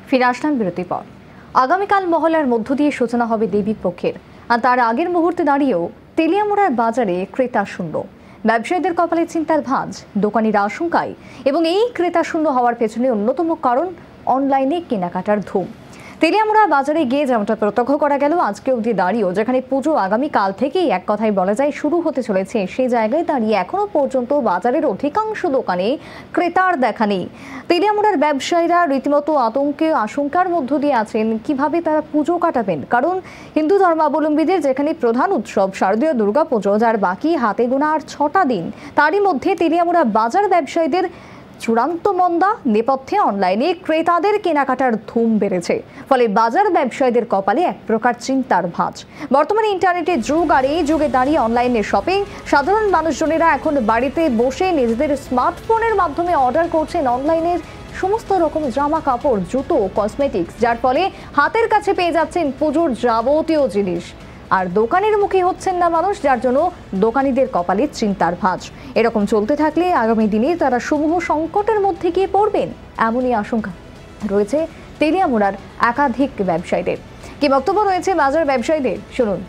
ফিরে আসলাম বিরতির পর। আগামীকাল মহলার মধ্য দিয়ে সূচনা হবে দেবী পক্ষের, আর তার আগের মুহূর্তে দাঁড়িয়েও তেলিয়ামুড়ার বাজারে ক্রেতা শূন্য। ব্যবসায়ীদের কপালে চিন্তার ভাঁজ, দোকানিরা আশঙ্কায়, এবং এই ক্রেতা শূন্য হওয়ার পেছনে অন্যতম কারণ অনলাইনে কেনাকাটার ধুম। তেলিয়ামুড়া বাজারে গিয়ে যেমনটা প্রত্যক্ষ করা গেল, আজকে অবধি দাঁড়িয়েও যেখানে পুজো আগামীকাল থেকেই এক কথায় বলা যায় শুরু হতে চলেছে, সেই জায়গায় দাঁড়িয়ে এখনো পর্যন্ত বাজারের অধিকাংশ দোকানে ক্রেতার দেখা নেই। তেলিয়ামুড়ার ব্যবসায়ীরা রীতিমতো আশঙ্কার মধ্য দিয়ে আছেন কিভাবে তারা পুজো কাটাবেন, কারণ হিন্দু ধর্মাবলম্বীদের যেখানে প্রধান উৎসব শারদীয় দুর্গাপুজো, যার বাকি হাতে গোনা আর 6টা দিন, তারই মধ্যে তেলিয়ামুড়া বাজার ব্যবসায়ীদের চূড়ান্ত মন্দা নেপথ্যে অনলাইনে ক্রেতাদের কেনাকাটার ধুম বেড়েছে, ফলে বাজার ব্যবসায়ীদের কপালে এক প্রকার চিন্তার ভাঁজ। বর্তমানে ইন্টারনেটের যুগ, আর এই যুগে দাঁড়িয়ে অনলাইনে শপিং, সাধারণ মানুষজনেরা এখন বাড়িতে বসে নিজেদের স্মার্টফোনের মাধ্যমে অর্ডার করছেন অনলাইনের সমস্ত রকম জামা কাপড়, জুতো, কসমেটিক্স, যার ফলে হাতের কাছে পেয়ে যাচ্ছেন পুজোর যাবতীয় জিনিস। আর দোকানের মুখে হচ্ছেন না মানুষ, যার জন্য দোকানিদের কপালে চিন্তার ভাঁজ। এরকম চলতে থাকলে আগামী দিনে তারা সমূহ সংকটের মধ্যে গিয়ে পড়বেন, এমনই আশঙ্কা রয়েছে তেলিয়ামুড়ার একাধিক ব্যবসায়ীদের। কি বক্তব্য রয়েছে বাজার ব্যবসায়ীদের, শুনুন।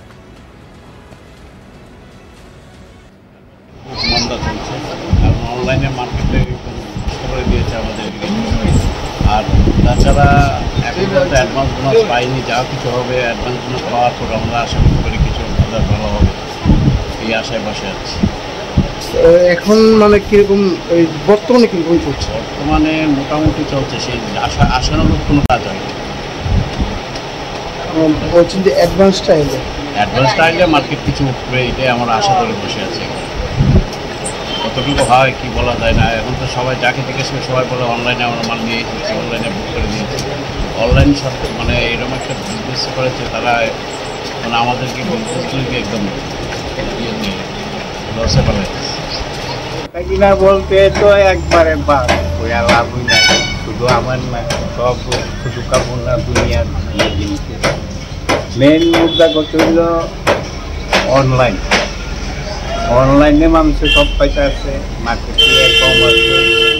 অনলাইনে মার্কেটে করে দিয়েছে আমাদের, আর তাছাড়া এখন তো অ্যাডভান্স বোনাস পাইনি, যা কিছু হবে অ্যাডভান্স বোনাস পাওয়ার পর আমরা আশা করি কিছু বাজার ভালো হবে, এই আশায় বসে আছি। এখন মানে কিরকম বর্তমানে কিরকম চলছে? বর্তমানে মোটামুটি চলছে, সেই আশানুরূপ কোনো কাজ হয়নি। বলছেন যে অ্যাডভান্সটা আইলে মার্কেট কিছু উঠবে, এটাই আমরা আশা করে বসে আছি। কতটুকু হয় কি বলা যায় না, এখন তো সবাই যাকে জিজ্ঞেস করে সবাই বলে অনলাইনে আমরা মাল নিয়ে এসেছি, অনলাইনে বুক করে দিয়েছি। অনলাইন সরকার মানে এরকম একটা বিজনেস করেছে তারা, মানে আমাদেরকে বিজনেসগুলিকে একদম লসে ফেলাইছে। কিনা বলতে তো একবারে বাদ ওয়া লাভই নাই, শুধু আমার না, সব শুধু কাপড় না, দুনিয়ার জিনিস। মেন মুদ্রা করতে হইল অনলাইন। অনলাইনে মানুষের সব পয়সা আছে, মার্কেটে কম আছে,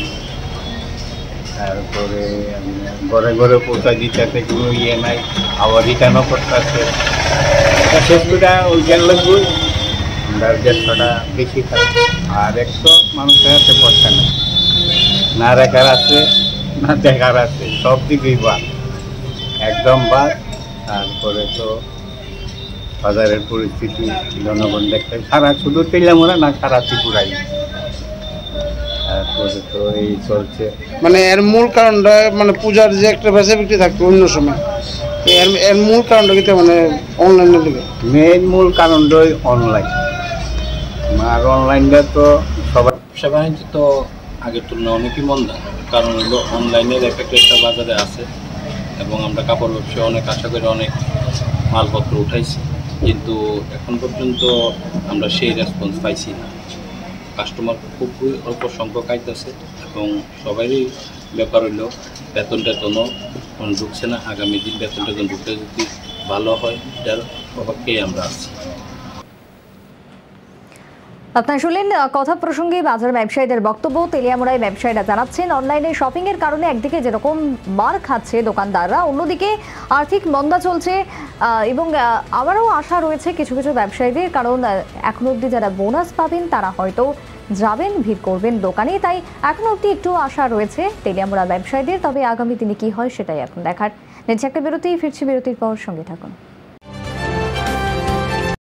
তারপরে ঘরে ঘরে পৌঁছা দিতে আছে, কোনো ইয়ে নাই, আবার রিটার্নও করতে আছে। শেষ করে ওইখান লাগবে আমরা 150টা বেশি থাকে, আর 100 মানুষের হাতে পয়সা নেই, না রেখার আছে না দেখার আছে, সব দিকেই বাদ, একদম বাদ। তারপরে তো বাজারের পরিস্থিতি জনগণ দেখতে সারা, শুধু তেলিয়ামুড়া না, সারা ত্রিপুরাই। তারপরে তো এই চলছে। মানে এর মূল কারণটা মানে পূজার যে একটা বেচা বিক্রি থাকতো অন্য সময়, এর মূল কারণটা কিন্তু মানে অনলাইনের দিকে মেন মূল কারণটাই অনলাইন। আর অনলাইনটা তো সবার ব্যবসা বাণিজ্য তো আগের তুলনায় অনেকই মন্দা, কারণ হলো অনলাইনের এফেক্ট একটা বাজারে আছে, এবং আমরা কাপড় ব্যবসায় অনেক আশা করে অনেক মালপত্র উঠাইছি, কিন্তু এখন পর্যন্ত আমরা সেই রেসপন্স পাইছি না। কাস্টমার খুবই অল্প সংখ্যক আইতেছে, এবং সবারই ব্যাপার হইলো বেতন টেতনও ঢুকছে না। আগামী দিন বেতন টেতন ঢুকতে যদি ভালো হয়, এটার অপেক্ষায় আমরা আছি। আপনারা শুনলেন কথা প্রসঙ্গে বাজার ব্যবসায়ীদের বক্তব্য। তেলিয়ামুড়ায় ব্যবসায়ীরা জানাচ্ছেন অনলাইনে শপিং এর কারণে একদিকে যেরকম মার খাচ্ছে দোকানদাররা, অন্যদিকে আর্থিক মন্দা চলছে, এবং আবারও আশা রয়েছে কিছু কিছু ব্যবসায়ীদের, কারণ এখন অবধি যারা বোনাস পাবেন তারা হয়তো যাবেন, ভিড় করবেন দোকানে, তাই এখন অবধি একটু আশা রয়েছে তেলিয়ামুড়া ব্যবসায়ীদের। তবে আগামী দিনে কি হয় সেটাই এখন দেখার। নিচ্ছে একটা বিরতি, ফিরছি বিরতির পর, সঙ্গে থাকুন।